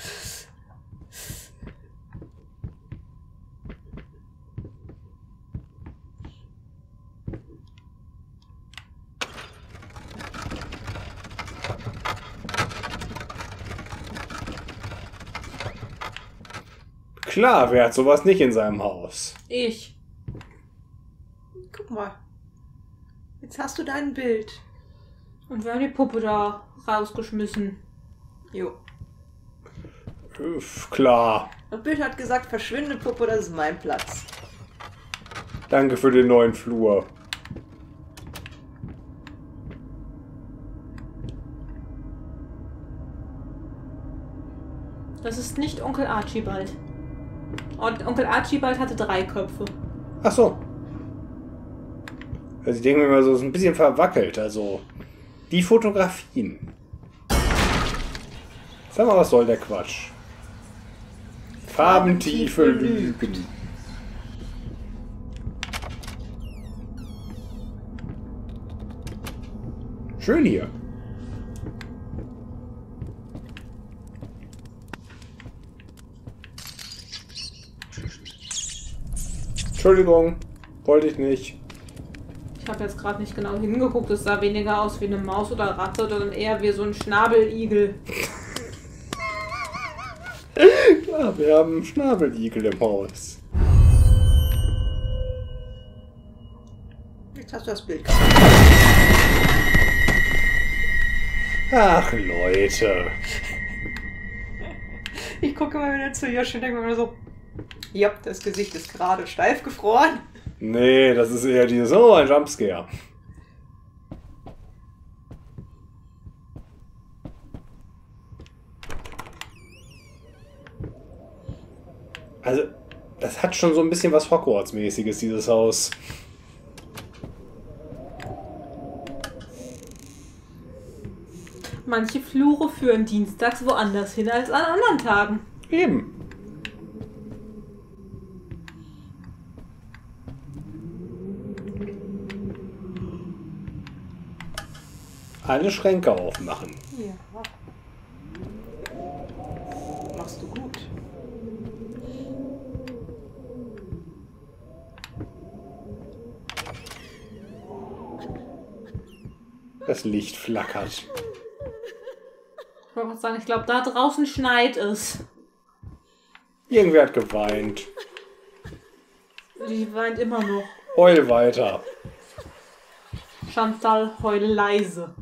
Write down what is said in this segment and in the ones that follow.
Klar, wer hat sowas nicht in seinem Haus? Ich. Guck mal. Jetzt hast du dein Bild. Und wir haben die Puppe da rausgeschmissen. Jo. Klar. Das Bild hat gesagt, verschwinde Puppe, das ist mein Platz. Danke für den neuen Flur. Das ist nicht Onkel Archibald. Und Onkel Archibald hatte 3 Köpfe. Ach so. Also ich denke mir mal so, ist ein bisschen verwackelt. Also die Fotografien. Sag mal, was soll der Quatsch? Farbentiefe Lügen. Schön hier. Entschuldigung, wollte ich nicht. Ich habe jetzt gerade nicht genau hingeguckt. Es sah weniger aus wie eine Maus oder Ratte, sondern eher wie so ein Schnabeligel. Ja, wir haben einen Schnabeligel im Haus. Jetzt hast du das Bild gesagt. Ach, Leute. Ich gucke mal wieder zu Josh und denke mir so, ja, das Gesicht ist gerade steif gefroren. Nee, das ist eher dieses, oh, ein Jumpscare. Also, das hat schon so ein bisschen was Hogwarts-mäßiges, dieses Haus. Manche Flure führen dienstags woanders hin als an anderen Tagen. Eben. Alle Schränke aufmachen. Ja. Machst du gut. Das Licht flackert. Ich wollte gerade sagen, ich glaube, da draußen schneit es. Irgendwer hat geweint. Die weint immer noch. Heul weiter. Chantal, heul leise.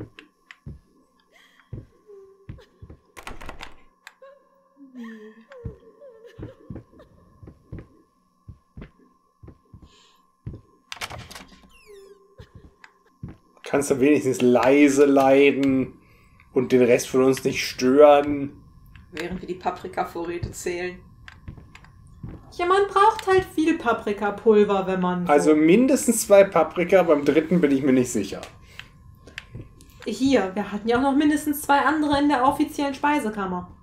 Kannst du wenigstens leise leiden und den Rest von uns nicht stören? Während wir die Paprikavorräte zählen. Ja, man braucht halt viel Paprikapulver, wenn man... so- Also mindestens 2 Paprika, beim dritten bin ich mir nicht sicher. Hier, wir hatten ja auch noch mindestens 2 andere in der offiziellen Speisekammer.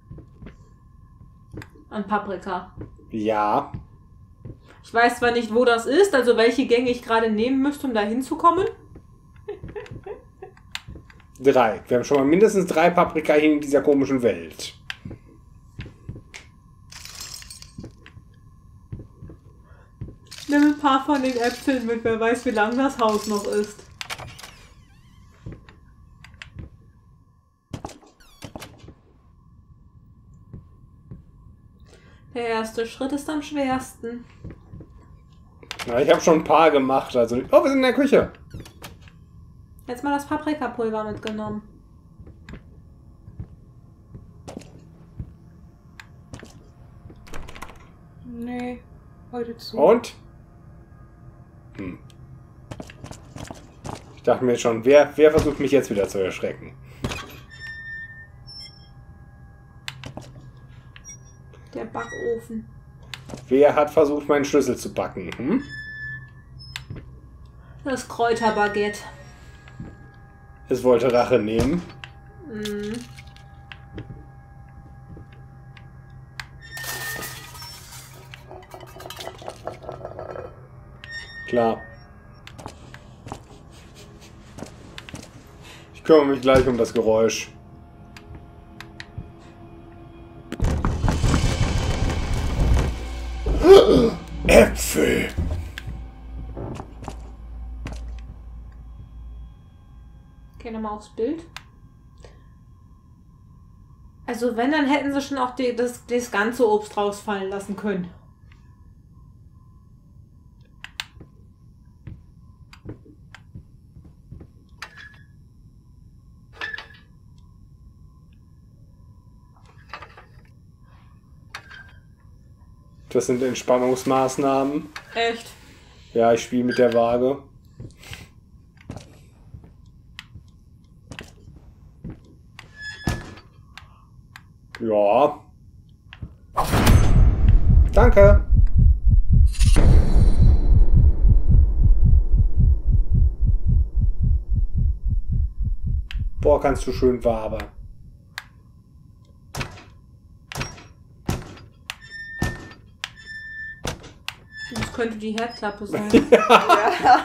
An Paprika. Ja. Ich weiß zwar nicht, wo das ist, also welche Gänge ich gerade nehmen müsste, um da hinzukommen. 3. Wir haben schon mal mindestens 3 Paprika hier in dieser komischen Welt. Nimm ein paar von den Äpfeln mit, wer weiß, wie lang das Haus noch ist. Der erste Schritt ist am schwersten. Na, ich habe schon ein paar gemacht. Also, oh, wir sind in der Küche. Jetzt mal das Paprikapulver mitgenommen. Nee, heute zu. Und? Ich dachte mir schon, wer versucht mich jetzt wieder zu erschrecken? Der Backofen. Wer hat versucht, meinen Schlüssel zu backen? Hm? Das Kräuterbaguette. Es wollte Rache nehmen. Mhm. Klar. Ich kümmere mich gleich um das Geräusch. Äpfel. Okay, nochmal aufs Bild. Also wenn, dann hätten sie schon auch das ganze Obst rausfallen lassen können. Das sind Entspannungsmaßnahmen. Echt? Ja, ich spiele mit der Waage. Ja. Danke. Boah, kannst du schön wabern. Das könnte die Herdklappe sein. Ja.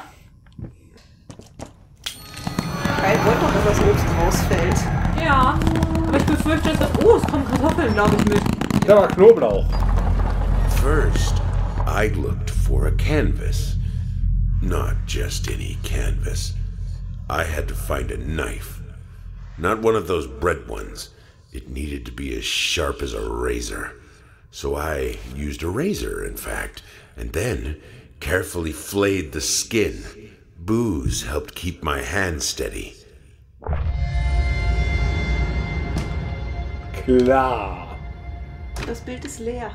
Kein Wunder, dass das Obst rausfällt. Ja, aber ich befürchte, dass... Oh, es kommen Kartoffeln, glaube ich, mit. Da war Knoblauch. First, I looked for a canvas. Not just any canvas. I had to find a knife. Not one of those bread ones. It needed to be as sharp as a razor. So I used a razor, in fact, and then carefully flayed the skin. Booze helped keep my hand steady. Klar. Das Bild ist leer.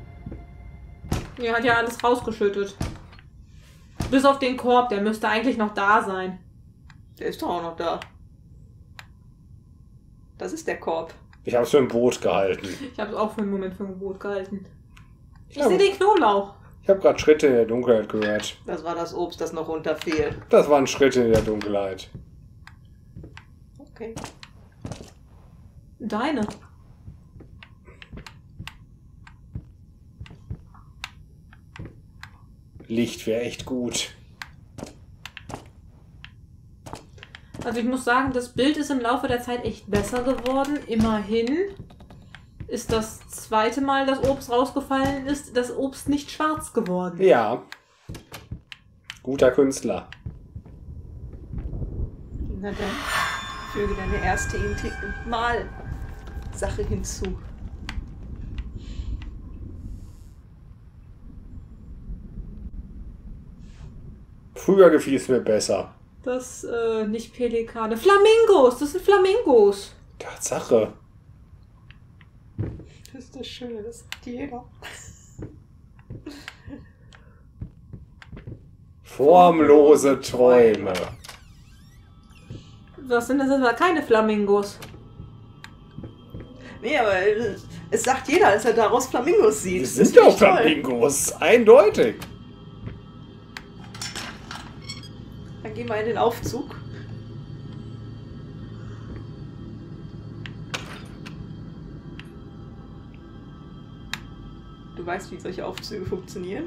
Er hat ja alles rausgeschüttet. Bis auf den Korb, der müsste eigentlich noch da sein. Der ist doch auch noch da. Das ist der Korb. Ich habe es für ein Boot gehalten. Ich habe es auch für einen Moment für ein Boot gehalten. Ich Ja, sehe den Knoblauch. Ich habe gerade Schritte in der Dunkelheit gehört. Das war das Obst, das noch runterfiel. Das waren Schritte in der Dunkelheit. Okay. Deine. Licht wäre echt gut. Also ich muss sagen, das Bild ist im Laufe der Zeit echt besser geworden. Immerhin ist das zweite Mal, dass Obst rausgefallen ist, das Obst nicht schwarz geworden. Ja. Guter Künstler. Na dann, füge deine erste Mal-Sache hinzu. Früher gefiel es mir besser. Das, nicht Pelikane. Flamingos! Das sind Flamingos! Tatsache. Das ist das Schöne, das sagt jeder. Formlose Träume. Das sind aber keine Flamingos. Nee, aber es sagt jeder, als er daraus Flamingos sieht. Das Das sind doch finde ich toll. Flamingos. Eindeutig. Dann gehen wir in den Aufzug. Du weißt, wie solche Aufzüge funktionieren?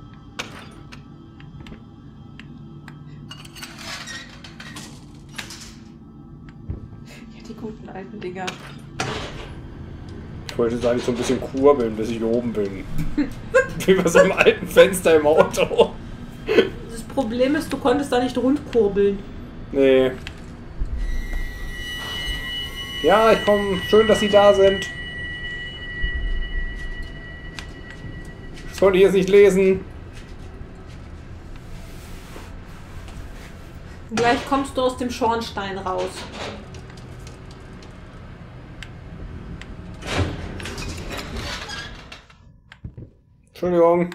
Ja, die guten alten Dinger. Ich wollte jetzt eigentlich so ein bisschen kurbeln, bis ich oben bin. Wie bei so einem alten Fenster im Auto. Das Problem ist, du konntest da nicht rundkurbeln. Nee. Ja, ich komme. Schön, dass Sie da sind. Das wollte ich jetzt nicht lesen. Gleich kommst du aus dem Schornstein raus. Entschuldigung.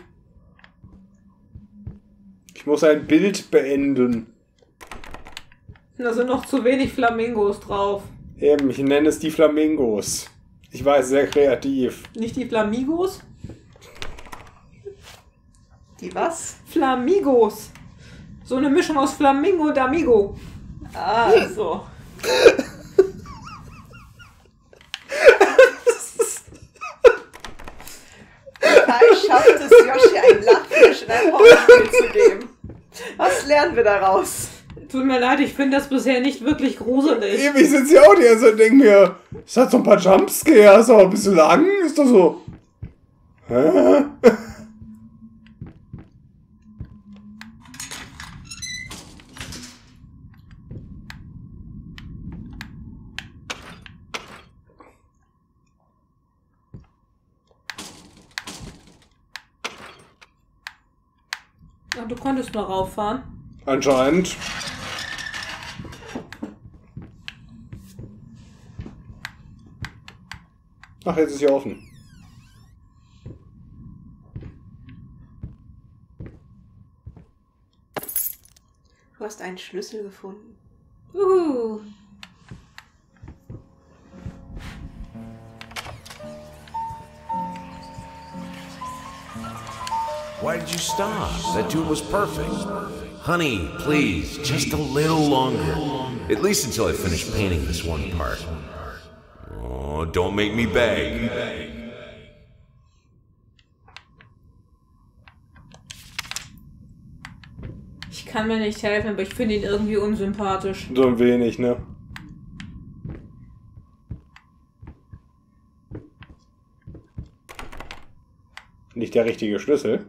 Ich muss ein Bild beenden. Da sind noch zu wenig Flamingos drauf. Eben, ich nenne es die Flamingos. Ich weiß, sehr kreativ. Nicht die Flamigos? Die was? Flamigos. So eine Mischung aus Flamingo und Amigo. Ah, so. Kai schafft es, Yoshi ein Lachfleisch in ein Horrorspiel zu geben. Was lernen wir daraus? Tut mir leid, ich finde das bisher nicht wirklich gruselig. Eben, ich sitze hier auch die ganze Zeit und denke mir, es hat so ein paar Jumpscares, aber ein bisschen lang ist das so. Hä? du konntest nur rauffahren. Anscheinend. Ach, jetzt ist hier offen. Du hast einen Schlüssel gefunden. Why did you stop? That tune was perfect. Honey, please, just a little longer. At least until I finish painting this one part. Oh, don't make me beg. Ich kann mir nicht helfen, aber ich finde ihn irgendwie unsympathisch. So ein wenig, ne? Nicht der richtige Schlüssel.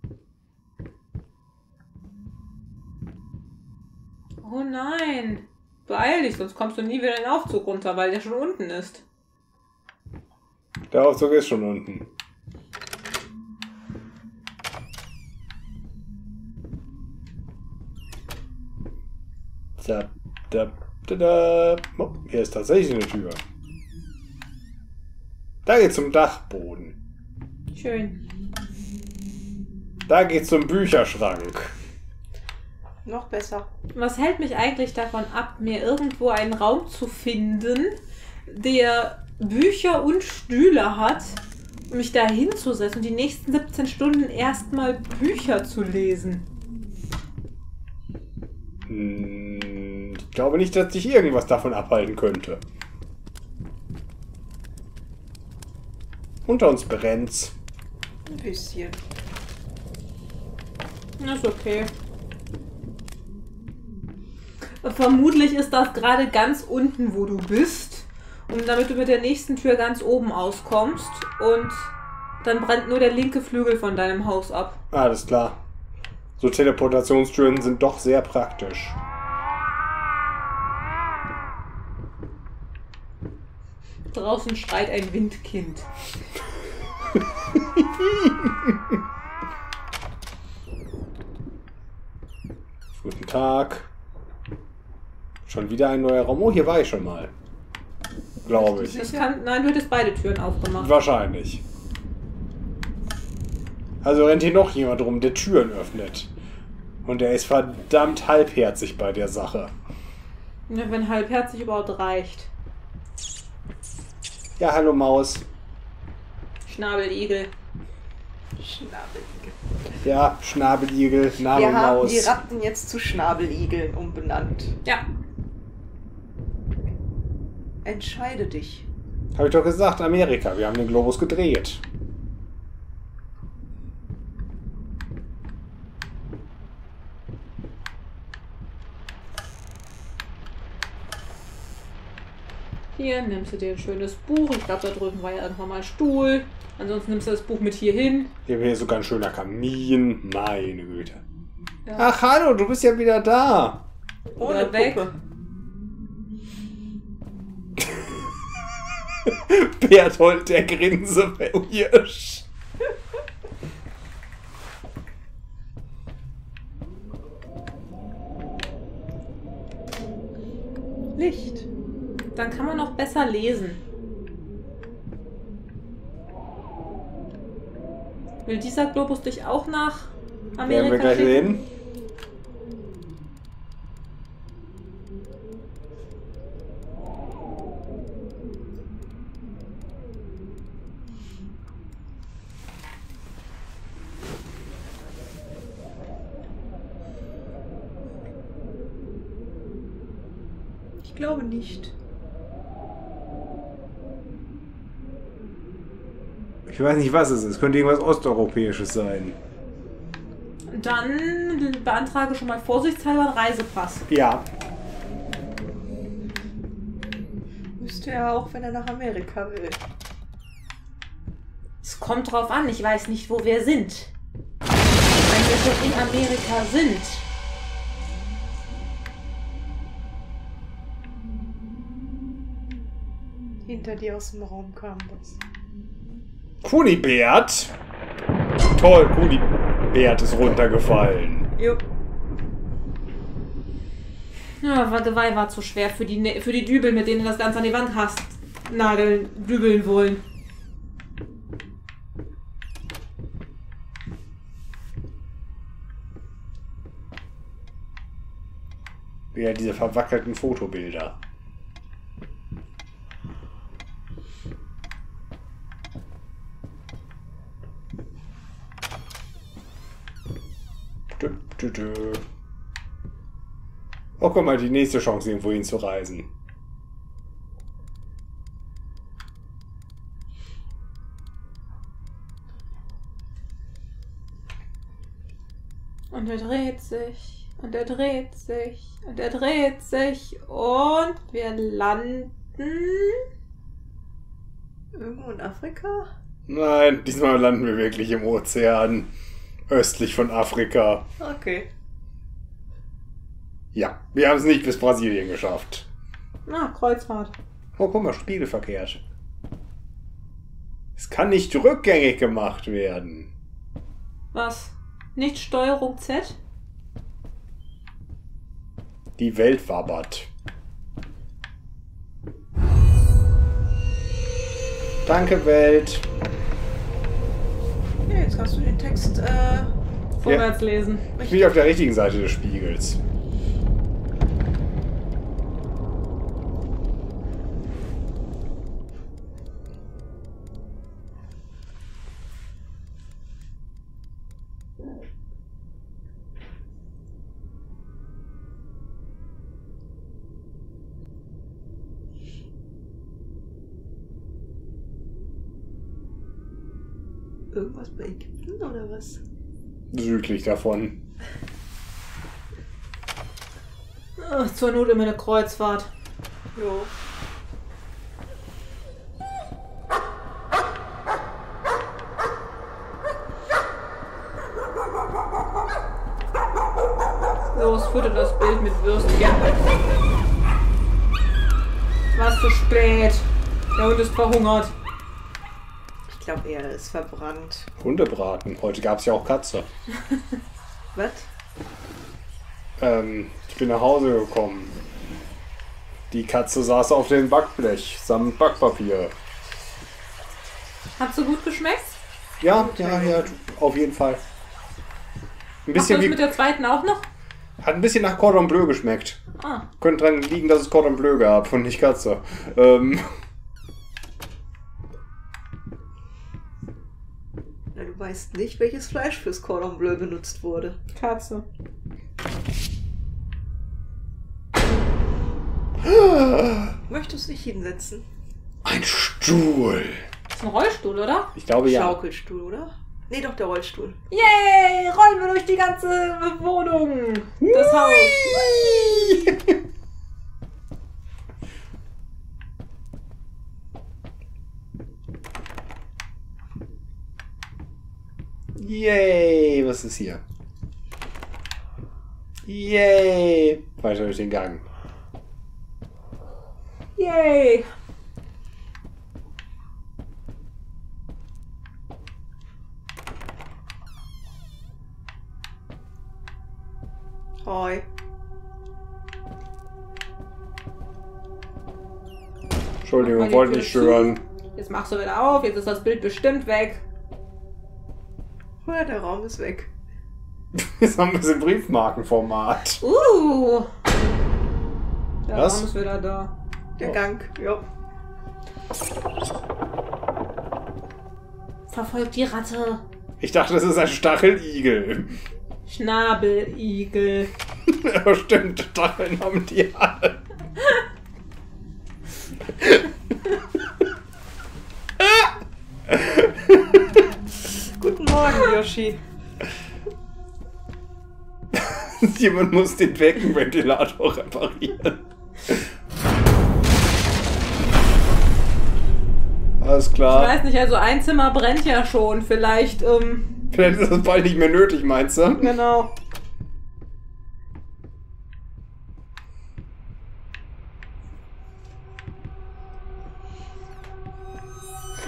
Oh nein. Beeil dich, sonst kommst du nie wieder in den Aufzug runter, weil der schon unten ist. Der Aufzug ist schon unten. Oh, hier ist tatsächlich eine Tür. Da geht's zum Dachboden. Schön. Da geht's zum Bücherschrank. Noch besser. Was hält mich eigentlich davon ab, mir irgendwo einen Raum zu finden, der Bücher und Stühle hat, um mich da hinzusetzen und die nächsten 17 Stunden erstmal Bücher zu lesen? Ich glaube nicht, dass sich irgendwas davon abhalten könnte. Unter uns brennt's. Ein bisschen. Das ist okay. Vermutlich ist das gerade ganz unten, wo du bist, und damit du mit der nächsten Tür ganz oben auskommst, und dann brennt nur der linke Flügel von deinem Haus ab. Alles klar. So Teleportationstüren sind doch sehr praktisch. Draußen schreit ein Windkind. Guten Tag. Schon wieder ein neuer Raum. Oh, hier war ich schon mal. Glaube ich. Nein, du hättest beide Türen aufgemacht. Wahrscheinlich. Also rennt hier noch jemand rum, der Türen öffnet. Und der ist verdammt halbherzig bei der Sache. Ja, wenn halbherzig überhaupt reicht. Ja, hallo Maus. Schnabeligel. Schnabeligel. Ja, Schnabeligel, Name Wir haben Maus. die Ratten jetzt zu Schnabeligeln umbenannt. Ja. Entscheide dich. Habe ich doch gesagt, Amerika. Wir haben den Globus gedreht. Hier nimmst du dir ein schönes Buch. Ich glaube, da drüben war ja irgendwann mal ein Stuhl. Ansonsten nimmst du das Buch mit hier hin. Hier wäre sogar ein schöner Kamin. Meine Güte. Ja. Ach, hallo, du bist ja wieder da. Oder weg. Puppe. Berthold, der Grinsehirsch. Licht. Dann kann man noch besser lesen. Will dieser Globus dich auch nach Werden wir Amerika gleich schicken? sehen. Ich glaube nicht. Ich weiß nicht, was es ist. Könnte irgendwas Osteuropäisches sein. Dann beantrage schon mal vorsichtshalber einen Reisepass. Ja. Müsste er auch, wenn er nach Amerika will. Es kommt drauf an, ich weiß nicht, wo wir sind. Wenn wir schon in Amerika sind. Hinter dir aus dem Raum kam was. Kunibert. Toll, Kunibert ist runtergefallen. Jo. Ja, Geweih war zu schwer für die Dübel, mit denen du das Ganze an die Wand hast. Nageln, dübeln wollen. Ja, diese verwackelten Fotobilder. Oh, guck mal, die nächste Chance, irgendwo hinzureisen. Und er dreht sich. Und er dreht sich. Und er dreht sich. Und wir landen... Irgendwo in Afrika? Nein, diesmal landen wir wirklich im Ozean. Östlich von Afrika. Okay. Ja, wir haben es nicht bis Brasilien geschafft. Ah, Kreuzfahrt. Oh, guck mal, spiegelverkehrt. Es kann nicht rückgängig gemacht werden. Was? Nicht Steuerung Z? Die Welt wabbert. Danke, Welt. Ja, jetzt kannst du den Text Vorwärts lesen. Ich bin auf der richtigen Seite des Spiegels. irgendwas bei Ägypten oder was? Südlich davon. Zur Not immer eine Kreuzfahrt. Jo. Los, fütter das Bild mit Würstchen. Was zu spät. Der Hund ist verhungert. Ich glaube, er ist verbrannt. Hundebraten. Heute gab es ja auch Katze. Was? Ich bin nach Hause gekommen. Die Katze saß auf dem Backblech samt Backpapier. Hat so gut geschmeckt? Ja, auf jeden Fall. Ein Hast du bisschen das wie, mit der zweiten auch noch? hat ein bisschen nach Cordon Bleu geschmeckt. Ah. Könnte dran liegen, dass es Cordon Bleu gab und nicht Katze. Na, du weißt nicht, welches Fleisch fürs Cordon Bleu benutzt wurde. Katze. Möchtest du dich hinsetzen? Ein Stuhl. Das ist ein Rollstuhl, oder? Ich glaube ja. Schaukelstuhl, oder? Nee, doch, der Rollstuhl. Yay! Rollen wir durch die ganze Wohnung. Das Haus. Yay, was ist hier? Yay. Weiter durch den Gang. Yay! Hoi. Entschuldigung, wollte nicht stören. Jetzt machst du wieder auf, jetzt ist das Bild bestimmt weg. Ja, der Raum ist weg. Jetzt haben wir es im Briefmarkenformat. Der Was? Raum ist wieder da. Der Gang, ja. Verfolgt die Ratte. Ich dachte, das ist ein Stacheligel. Schnabeligel. Ja, stimmt, Stacheln haben die alle. Guten Morgen, Yoshi. Jemand muss den Beckenventilator reparieren. Alles Ich klar. weiß nicht, also ein Zimmer brennt ja schon. Vielleicht, Vielleicht ist das bald nicht mehr nötig, meinst du? genau.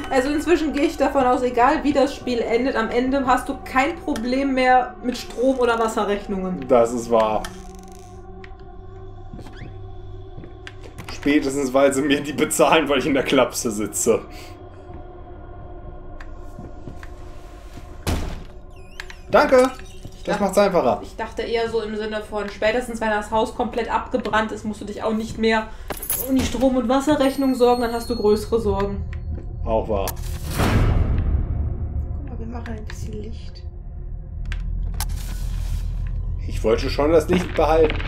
Also inzwischen gehe ich davon aus, egal wie das Spiel endet, am Ende hast du kein Problem mehr mit Strom- oder Wasserrechnungen. Das ist wahr. Spätestens, weil sie mir die bezahlen, weil ich in der Klapse sitze. Danke! Das macht's einfacher. Ich dachte eher so im Sinne von, spätestens wenn das Haus komplett abgebrannt ist, musst du dich auch nicht mehr um die Strom- und Wasserrechnung sorgen, dann hast du größere Sorgen. Auch wahr. Guck mal, wir machen ein bisschen Licht. Ich wollte schon das Licht behalten.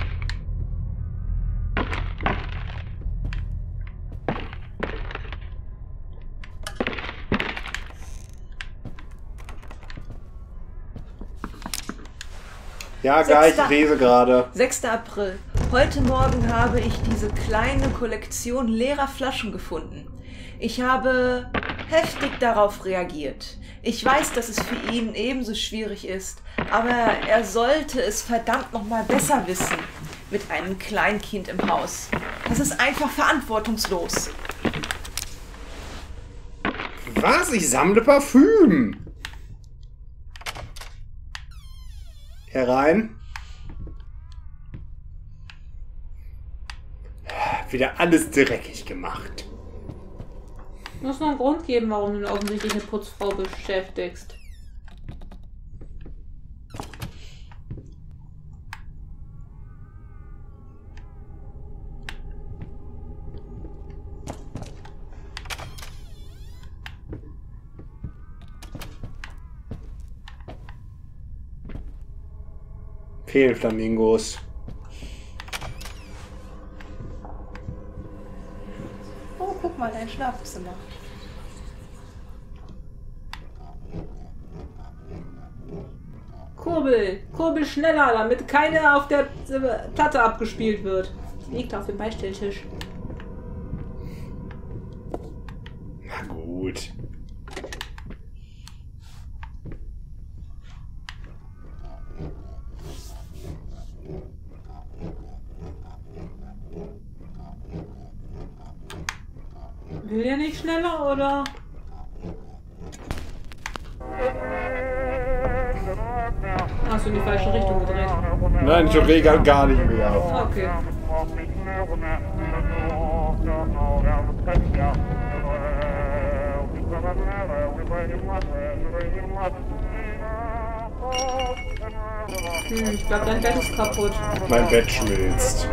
Ja, gleich, ich lese gerade. 6. April. Heute Morgen habe ich diese kleine Kollektion leerer Flaschen gefunden. Ich habe heftig darauf reagiert. Ich weiß, dass es für ihn ebenso schwierig ist, aber er sollte es verdammt nochmal besser wissen mit einem Kleinkind im Haus. Das ist einfach verantwortungslos. Was? Ich sammle Parfüm. Herein. Wieder alles dreckig gemacht. Muss noch einen Grund geben, warum du offensichtlich eine Putzfrau beschäftigst. Fehlen Flamingos. Oh, guck mal, dein Schlafzimmer. Kurbel! Kurbel schneller, damit keine auf der Platte abgespielt wird. Die liegt auf dem Beistelltisch. Na gut. Will der nicht schneller, oder? Hast du in die falsche Richtung gedreht? Nein, ich rege gar nicht mehr. Okay. Ich glaube, dein Bett ist kaputt. Mein Bett schmilzt.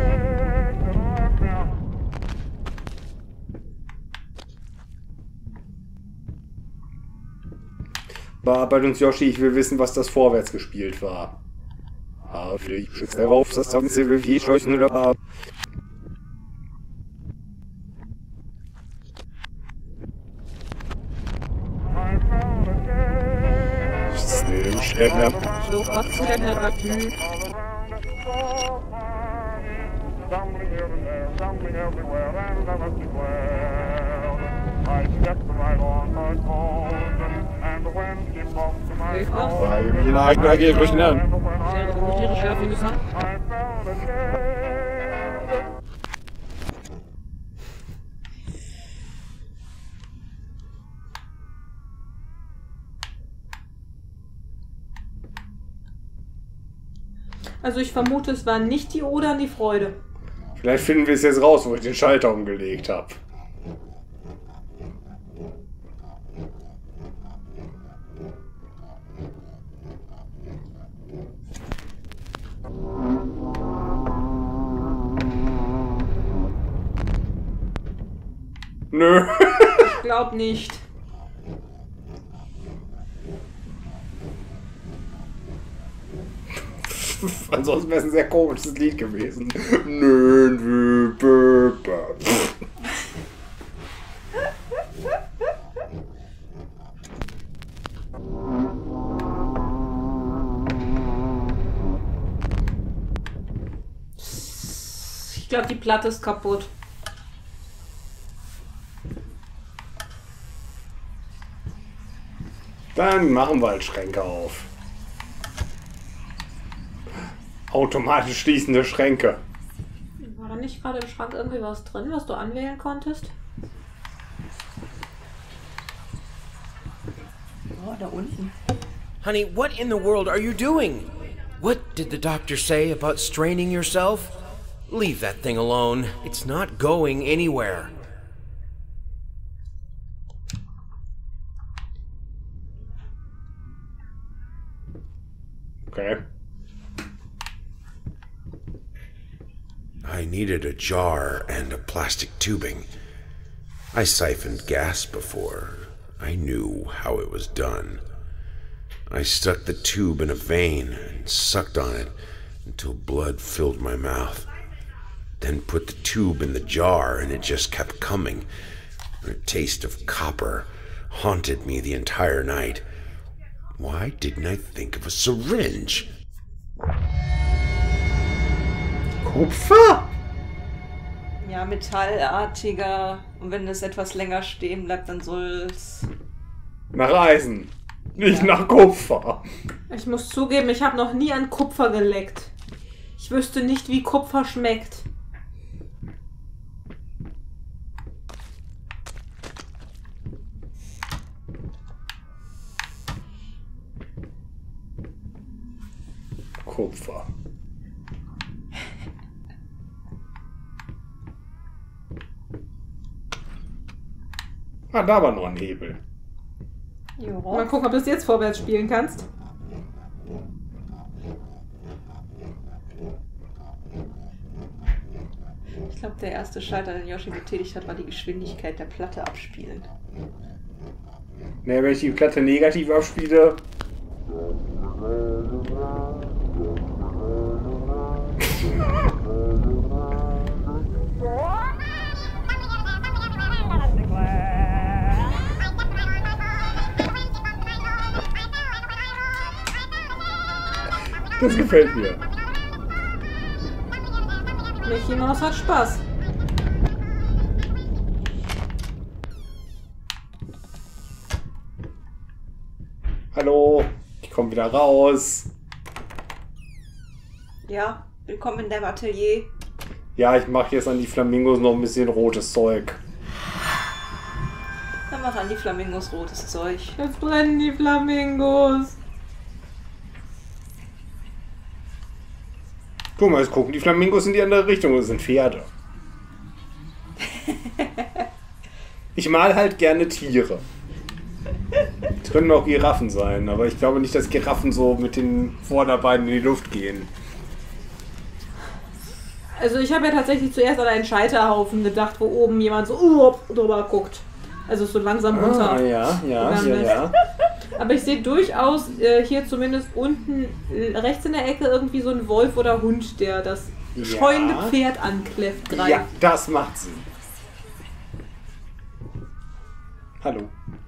Bearbeitet uns Yoshi, ich will wissen, was das vorwärts gespielt war. Ich schütze darauf, das haben sie wie scheuchen oder So, was ist denn der Typ? Also ich vermute, es waren nicht die Oder an die Freude. Vielleicht finden wir es jetzt raus, wo ich den Schalter umgelegt habe. Nö. Ich glaub nicht. Ansonsten wäre es ein sehr komisches Lied gewesen. Nö, nö, bö, bö. Ich glaube, die Platte ist kaputt. Dann machen wir halt Schränke auf. Automatisch schließende Schränke. War da nicht gerade im Schrank irgendwie was drin, was du anwählen konntest? da unten. Honey, what in the world are you doing? What did the doctor say about straining yourself? Leave that thing alone. It's not going anywhere. Okay. I needed a jar and a plastic tubing. I siphoned gas before. I knew how it was done. I stuck the tube in a vein and sucked on it until blood filled my mouth. Then put the tube in the jar and it just kept coming. The taste of copper haunted me the entire night. Why didn't I think of a syringe? Kupfer? Ja, metallartiger. Und wenn es etwas länger stehen bleibt, dann soll es... Nach Eisen. Nicht nach Kupfer. Ich muss zugeben, ich habe noch nie an Kupfer geleckt. Ich wüsste nicht, wie Kupfer schmeckt. Kupfer. Ah, da war noch ein Hebel. Jo. Mal gucken, ob du es jetzt vorwärts spielen kannst. Ich glaube, der erste Schalter, den Yoshi betätigt hat, war die Geschwindigkeit der Platte abspielen. Ne, wenn ich die Platte negativ abspiele. Das gefällt mir. Mickey Mouse hat Spaß. Hallo, ich komme wieder raus. Ja, willkommen in deinem Atelier. Ja, ich mache jetzt an die Flamingos noch ein bisschen rotes Zeug. Dann mach an die Flamingos rotes Zeug. Jetzt brennen die Flamingos. Guck mal, jetzt gucken die Flamingos in die andere Richtung. Das sind Pferde. Ich mal halt gerne Tiere. Es können auch Giraffen sein, aber ich glaube nicht, dass Giraffen so mit den Vorderbeinen in die Luft gehen. Also ich habe ja tatsächlich zuerst an einen Scheiterhaufen gedacht, wo oben jemand so drüber guckt. Also so langsam runter. Ah, ja. Aber ich sehe durchaus hier zumindest unten rechts in der Ecke irgendwie so einen Wolf oder Hund, der das scheunende Pferd ankläfft, greift. Ja, das macht Sinn. Hallo.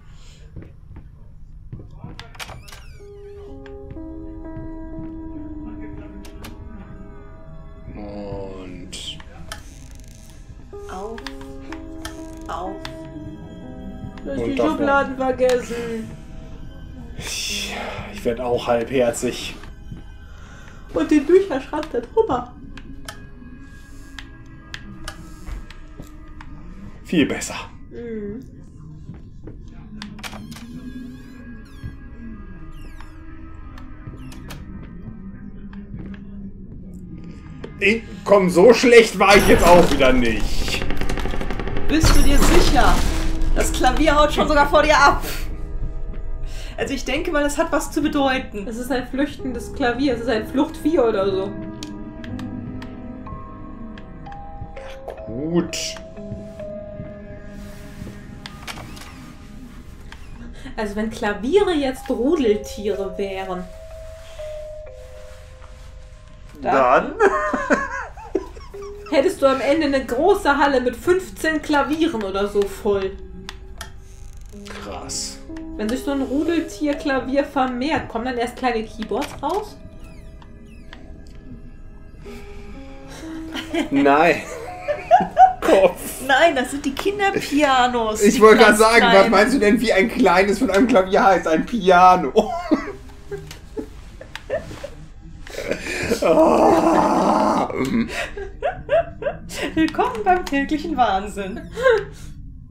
Und... Auf. Du hast Und die davon. Schubladen vergessen. Ich werde auch halbherzig. Und den Bücherschrank da drüber. Viel besser. Mhm. Komm, so schlecht war ich jetzt auch wieder nicht. Bist du dir sicher? Das Klavier haut schon sogar vor dir ab. Also ich denke mal, es hat was zu bedeuten. Es ist ein flüchtendes Klavier, es ist ein Fluchtvieh oder so. Gut. Also wenn Klaviere jetzt Rudeltiere wären. Dann? Hättest du am Ende eine große Halle mit 15 Klavieren oder so voll. Krass. Wenn sich so ein Rudeltier-Klavier vermehrt, kommen dann erst kleine Keyboards raus? Nein. Kopf. Nein, das sind die Kinderpianos. Ich die wollte gerade ganz sagen, was kleinen. meinst du denn, wie ein kleines von einem Klavier heißt? Ein Piano. Willkommen beim täglichen Wahnsinn.